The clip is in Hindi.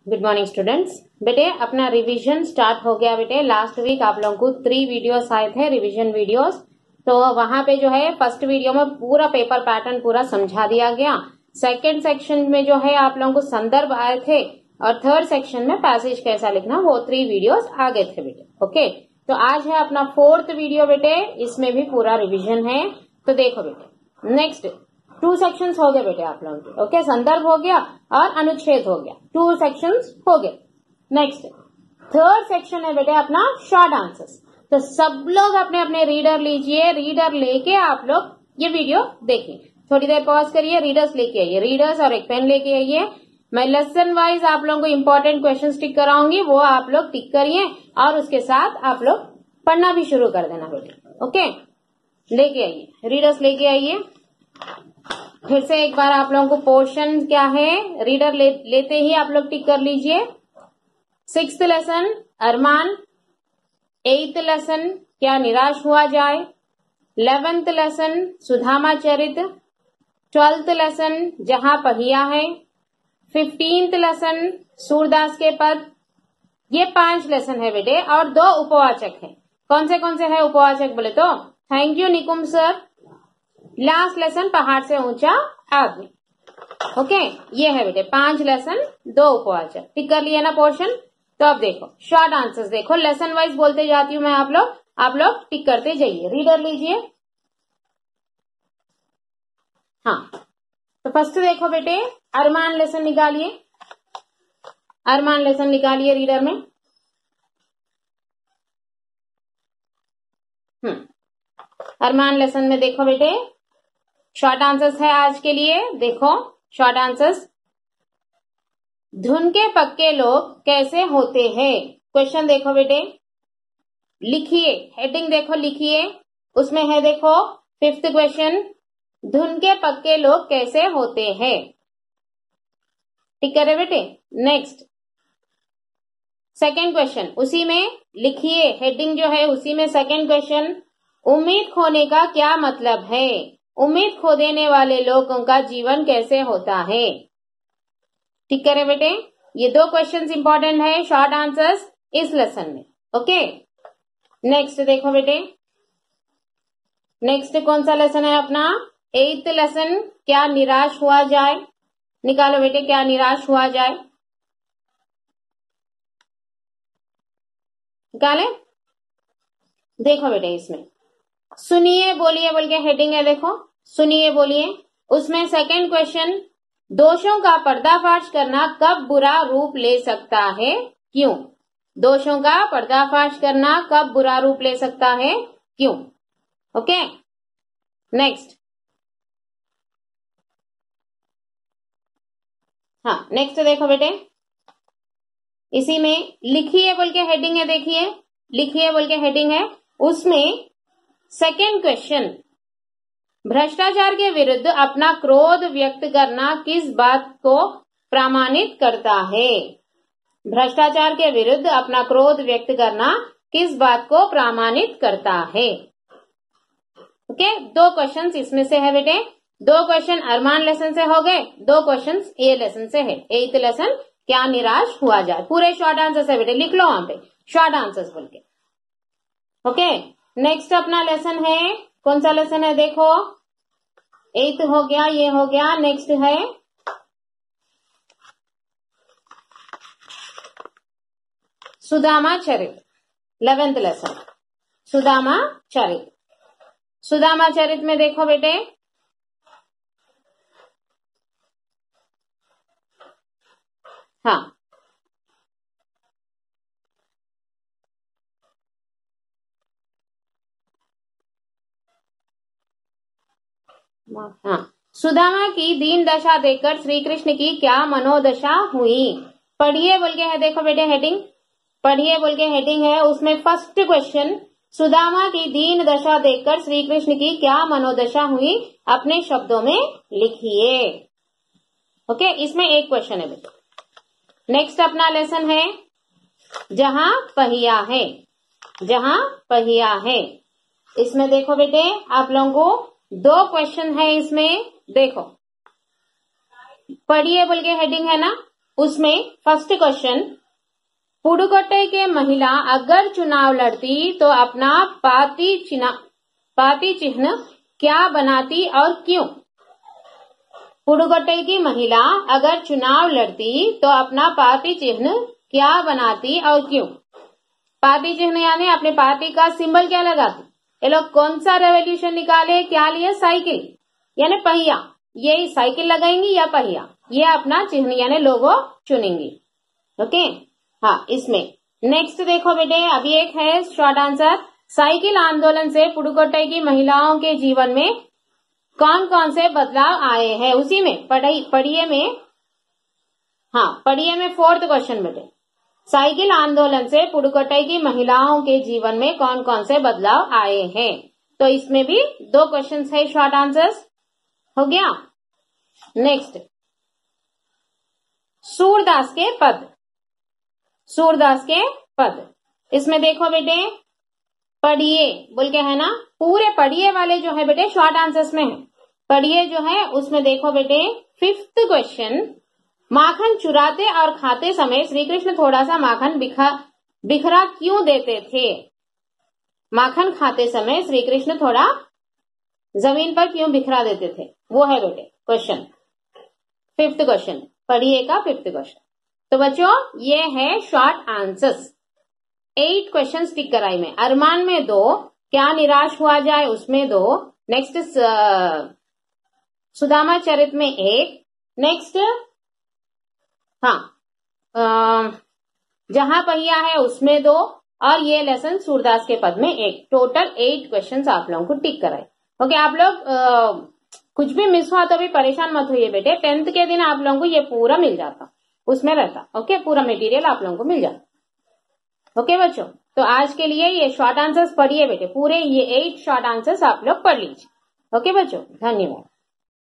Good morning students. बेटे अपना रिवीजन स्टार्ट हो गया। बेटे लास्ट वीक आप लोगों को 3 वीडियोस आए थे, रिवीजन वीडियोस। तो वहां पे जो है फर्स्ट वीडियो में पूरा पेपर पैटर्न पूरा समझा दिया गया। सेकंड सेक्शन में जो है आप लोगों को संदर्भ आए थे और थर्ड सेक्शन में पैसेज कैसा लिखना वो 3 वीडियोस आ गए थे बेटे। ओके, तो आज है अपना 4th वीडियो बेटे, इसमें भी पूरा रिविजन है। तो देखो बेटे नेक्स्ट 2 सेक्शंस हो गए बेटे आप लोगों के। ओके, संदर्भ हो गया और अनुच्छेद हो गया, 2 सेक्शंस हो गए। नेक्स्ट थर्ड सेक्शन है बेटे अपना शॉर्ट आंसर्स। तो सब लोग अपने अपने रीडर लीजिए, रीडर लेके आप लोग ये वीडियो देखिए। थोड़ी देर पॉज करिए, रीडर्स लेके आइए, रीडर्स और एक पेन लेके आइए। मैं लेसन वाइज आप लोगों को इंपॉर्टेंट क्वेश्चन टिक कराऊंगी, वो आप लोग टिक करिए और उसके साथ आप लोग पढ़ना भी शुरू कर देना बेटे। ओके, लेके आइए, रीडर्स लेके आइए। फिर से एक बार आप लोगों को पोर्शन क्या है, रीडर लेते ही आप लोग टिक कर लीजिए। 6th लेसन अरमान, 8th लेसन क्या निराश हुआ जाए, 11th लेसन सुदामा चरित, 12th लेसन जहां पहिया है, 15th लेसन सूरदास के पद। ये 5 लेसन है बेटे और 2 उपवाचक है। कौन से है उपवाचक बोले तो thank you Nikum sir. Last lesson पहाड़ से ऊंचा आदमी। ओके, ये है बेटे 5 लेसन 2 उपवाचक। टिक कर लिए ना पोर्शन। तो अब देखो शॉर्ट आंसर्स, देखो लेसन वाइज बोलते जाती हूँ मैं, आप लोग टिक करते जाइए। रीडर लीजिए। हाँ, तो फर्स्ट देखो बेटे अरमान लेसन निकालिए, अरमान लेसन निकालिए रीडर में। अरमान लेसन में देखो बेटे शॉर्ट आंसर्स है आज के लिए। देखो शॉर्ट आंसर्स, धुन के पक्के लोग कैसे होते हैं। क्वेश्चन देखो बेटे, लिखिए, हेडिंग देखो लिखिए, उसमें है देखो 5th क्वेश्चन, धुन के पक्के लोग कैसे होते हैं। ठीक करे बेटे। नेक्स्ट सेकेंड क्वेश्चन, उसी में लिखिए, हेडिंग जो है उसी में सेकेंड क्वेश्चन, उम्मीद खोने का क्या मतलब है। उम्मीद खो देने वाले लोगों का जीवन कैसे होता है। ठीक करे बेटे, ये 2 क्वेश्चंस इंपॉर्टेंट है, शॉर्ट आंसर्स इस लेसन में। ओके, नेक्स्ट देखो बेटे, नेक्स्ट कौन सा लेसन है अपना 8th लेसन, क्या निराश हुआ जाए। निकालो बेटे, क्या निराश हुआ जाए, निकाले। देखो बेटे इसमें सुनिए बोलिए बोल के हेडिंग है, देखो सुनिए बोलिए। उसमें सेकंड क्वेश्चन, दोषों का पर्दाफाश करना कब बुरा रूप ले सकता है, क्यों। दोषों का पर्दाफाश करना कब बुरा रूप ले सकता है, क्यों। Okay, next. हाँ, नेक्स्ट देखो बेटे, इसी में लिखिए बोल के हेडिंग है, देखिए लिखिए बोल के हेडिंग है। उसमें सेकेंड क्वेश्चन, भ्रष्टाचार के विरुद्ध अपना क्रोध व्यक्त करना किस बात को प्रमाणित करता है। भ्रष्टाचार के विरुद्ध अपना क्रोध व्यक्त करना किस बात को प्रमाणित करता है। ओके, 2 क्वेश्चंस इसमें से है बेटे। 2 क्वेश्चन अरमान लेसन से हो गए, 2 क्वेश्चन ए लेसन से है। 8th लेसन क्या निराश हुआ जाए, पूरे शॉर्ट आंसर्स है बेटे, लिख लो वहां पे शॉर्ट आंसर्स बोल के। ओके, नेक्स्ट अपना लेसन है, कौन सा लेसन है देखो, 8th हो गया, ये हो गया। नेक्स्ट है सुदामा चरित, 11th लेसन सुदामा चरित। सुदामा चरित में देखो बेटे, हाँ हाँ, सुदामा की दीन दशा देखकर श्री कृष्ण की क्या मनोदशा हुई। पढ़िए बोल के है, देखो बेटे हेडिंग, पढ़िए बोल के हेडिंग है। उसमें फर्स्ट क्वेश्चन, सुदामा की दीन दशा देखकर श्री कृष्ण की क्या मनोदशा हुई, अपने शब्दों में लिखिए। ओके, इसमें एक क्वेश्चन है बेटे। नेक्स्ट अपना लेसन है जहां पहिया है, जहां पहिया है। इसमें देखो बेटे आप लोगों को 2 क्वेश्चन है इसमें, देखो पढ़िए बोल के हेडिंग है ना, उसमें फर्स्ट क्वेश्चन, पुडुकोट्टई के महिला अगर चुनाव लड़ती तो अपना पार्टी चिन्ह क्या बनाती और क्यों? पुडुकोट्टई की महिला अगर चुनाव लड़ती तो अपना पार्टी चिन्ह क्या बनाती और क्यों? पार्टी चिन्ह यानी अपने पार्टी का सिंबल क्या लगाती? ये लोग कौन सा रेवोल्यूशन निकाले, क्या लिए? साइकिल यानी पहिया। ये साइकिल लगाएंगी या पहिया, ये अपना चिन्ह यानी लोगो चुनेंगी। ओके, हाँ। इसमें नेक्स्ट देखो बेटे, अभी एक है शॉर्ट आंसर, साइकिल आंदोलन से पुडुकोट्टई की महिलाओं के जीवन में कौन कौन से बदलाव आए हैं? उसी में पढ़िए में फोर्थ क्वेश्चन बेटे, साइकिल आंदोलन से पुडुकोट्टई की महिलाओं के जीवन में कौन कौन से बदलाव आए हैं? तो इसमें भी 2 क्वेश्चन है, शॉर्ट आंसर्स हो गया। नेक्स्ट, सूरदास के पद, इसमें देखो बेटे, पढ़िए बोल के है ना, पूरे पढ़िए वाले जो है बेटे शॉर्ट आंसर्स में है। पढ़िए जो है उसमें देखो बेटे, 5th क्वेश्चन, माखन चुराते और खाते समय श्री कृष्ण थोड़ा सा माखन बिखरा क्यों देते थे? माखन खाते समय श्री कृष्ण थोड़ा जमीन पर क्यों बिखरा देते थे? वो है बेटे क्वेश्चन, 5th क्वेश्चन, पढ़िए का 5th क्वेश्चन। तो बच्चों ये है शॉर्ट आंसर्स। 8 क्वेश्चन टिक कराई में, अरमान में 2, क्या निराश हुआ जाए उसमें 2, नेक्स्ट सुदामा चरित में 1, नेक्स्ट जहां पहिया है उसमें 2, और ये लेसन सूरदास के पद में 1। टोटल 8 क्वेश्चन आप लोगों को टिक कराए। ओके, आप लोग कुछ भी मिस हुआ तो भी परेशान मत होइए बेटे, 10th के दिन आप लोगों को ये पूरा मिल जाता, उसमें रहता। ओके, पूरा मटेरियल आप लोगों को मिल जाता। ओके बच्चों, तो आज के लिए ये शॉर्ट आंसर्स पढ़िए बेटे, पूरे ये 8 शॉर्ट आंसर्स आप लोग पढ़ लीजिए। ओके बच्चों, धन्यवाद।